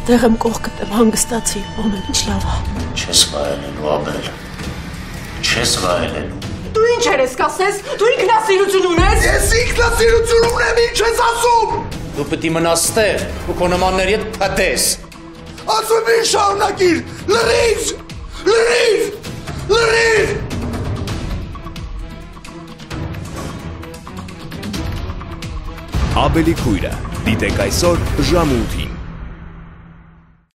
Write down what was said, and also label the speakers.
Speaker 1: Այստեղ եմ կողքդ եմ հանգստացի, ամեն ինչ լավ է։
Speaker 2: Չես վայելելու, Աբել, չես վայելելու։
Speaker 1: Դու ինչ ես կասես, դու ինքնասիրություն ունես։
Speaker 3: Ես ինքնասիրություն ունեմ, ինչ ես ասում։
Speaker 2: Դու պետք է մնաս ստեղ ու քո նմանների հետ փտես։
Speaker 3: Ասում ինչ շարունակիր, լրիվ, լրիվ, լրիվ։
Speaker 4: Աբելի քույրը, դիտեք այսօր ժամը 8-ին։